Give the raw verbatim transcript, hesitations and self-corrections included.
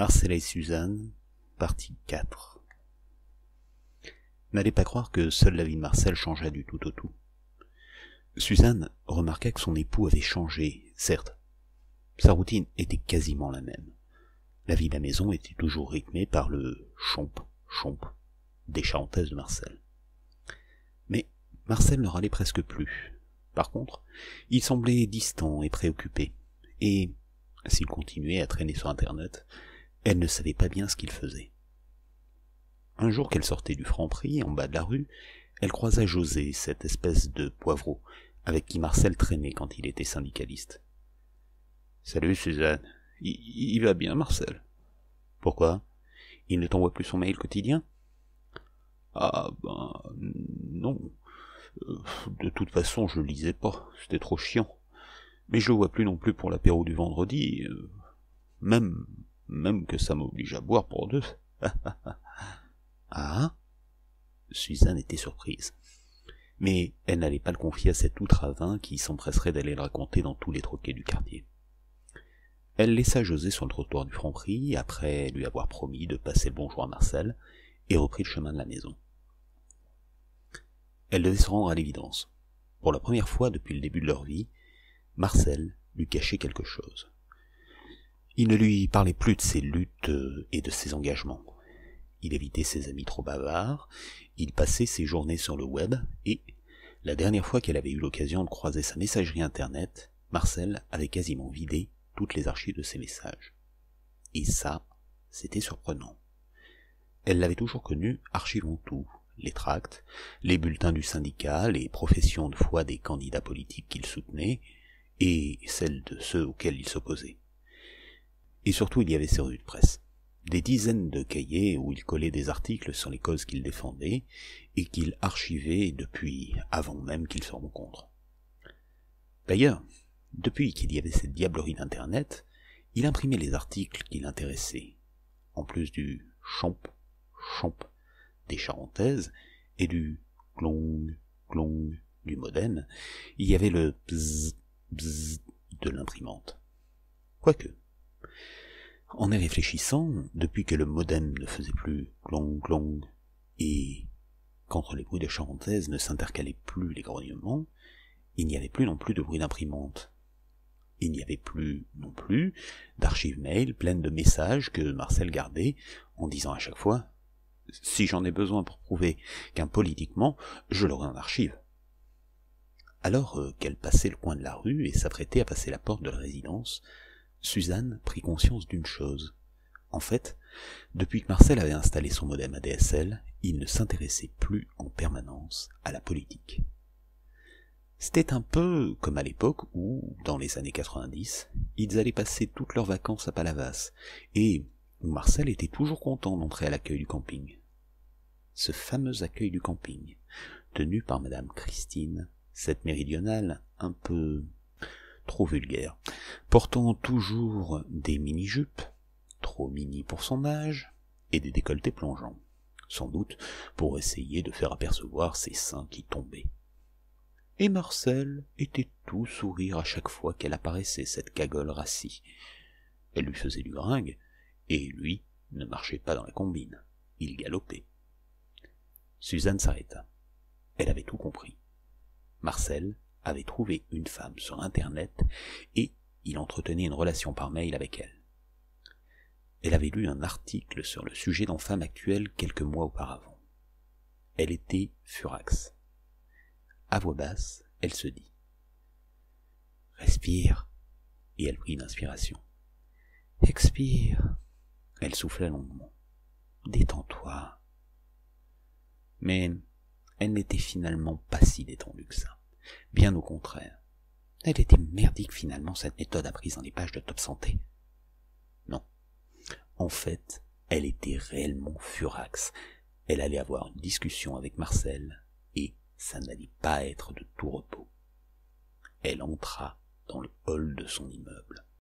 Marcel et Suzanne, partie quatre. N'allez pas croire que seule la vie de Marcel changea du tout au tout. Suzanne remarqua que son époux avait changé, certes. Sa routine était quasiment la même. La vie de la maison était toujours rythmée par le chomp, chomp des charentaises de Marcel. Mais Marcel ne râlait presque plus. Par contre, il semblait distant et préoccupé. Et, s'il continuait à traîner sur Internet, elle ne savait pas bien ce qu'il faisait. Un jour qu'elle sortait du Franprix, en bas de la rue, elle croisa José, cette espèce de poivreau, avec qui Marcel traînait quand il était syndicaliste. « Salut Suzanne, il, il va bien Marcel. »« Pourquoi ? Il ne t'envoie plus son mail quotidien ?»« Ah ben non, de toute façon je lisais pas, c'était trop chiant. Mais je le vois plus non plus pour l'apéro du vendredi, même, même que ça m'oblige à boire pour deux. » Ah ? Suzanne était surprise. Mais elle n'allait pas le confier à cet outravin qui s'empresserait d'aller le raconter dans tous les troquets du quartier. Elle laissa José sur le trottoir du Franprix, après lui avoir promis de passer le bonjour à Marcel, et reprit le chemin de la maison. Elle devait se rendre à l'évidence. Pour la première fois depuis le début de leur vie, Marcel lui cachait quelque chose. Il ne lui parlait plus de ses luttes et de ses engagements. Il évitait ses amis trop bavards, il passait ses journées sur le web, et, la dernière fois qu'elle avait eu l'occasion de croiser sa messagerie internet, Marcel avait quasiment vidé toutes les archives de ses messages. Et ça, c'était surprenant. Elle l'avait toujours connu archivant tout, les tracts, les bulletins du syndicat, les professions de foi des candidats politiques qu'il soutenait, et celles de ceux auxquels il s'opposait. Et surtout, il y avait ses revues de presse. Des dizaines de cahiers où il collait des articles sur les causes qu'il défendait et qu'il archivait depuis avant même qu'ils se rencontrent. D'ailleurs, depuis qu'il y avait cette diablerie d'Internet, il imprimait les articles qui l'intéressaient, en plus du chomp, chomp des charentaises et du glong, glong du modem, il y avait le bzz, bzz de l'imprimante. Quoique, en y réfléchissant, depuis que le modem ne faisait plus glong glong et qu'entre les bruits de charentaise ne s'intercalaient plus les grognements, il n'y avait plus non plus de bruit d'imprimante. Il n'y avait plus non plus d'archives mail pleines de messages que Marcel gardait en disant à chaque fois « Si j'en ai besoin pour prouver qu'un politiquement, je l'aurai en archive. » Alors euh, qu'elle passait le coin de la rue et s'apprêtait à passer la porte de la résidence, Suzanne prit conscience d'une chose. En fait, depuis que Marcel avait installé son modem A D S L, il ne s'intéressait plus en permanence à la politique. C'était un peu comme à l'époque où, dans les années quatre-vingt-dix, ils allaient passer toutes leurs vacances à Palavas, et où Marcel était toujours content d'entrer à l'accueil du camping. Ce fameux accueil du camping, tenu par Madame Christine, cette méridionale un peu trop vulgaire, portant toujours des mini-jupes, trop mini pour son âge, et des décolletés plongeants, sans doute pour essayer de faire apercevoir ses seins qui tombaient. Et Marcel était tout sourire à chaque fois qu'elle apparaissait, cette cagole rassie. Elle lui faisait du gringue, et lui ne marchait pas dans la combine, il galopait. Suzanne s'arrêta. Elle avait tout compris. Marcel avait trouvé une femme sur Internet, et il entretenait une relation par mail avec elle. Elle avait lu un article sur le sujet dans Femme Actuelle quelques mois auparavant. Elle était furax. À voix basse, elle se dit « Respire !» et elle prit une inspiration. « Expire !» Elle souffla longuement. « Détends-toi !» Mais elle n'était finalement pas si détendue que ça. Bien au contraire. Elle était merdique finalement, cette méthode apprise dans les pages de Top Santé. Non. En fait, elle était réellement furax. Elle allait avoir une discussion avec Marcel, et ça n'allait pas être de tout repos. Elle entra dans le hall de son immeuble.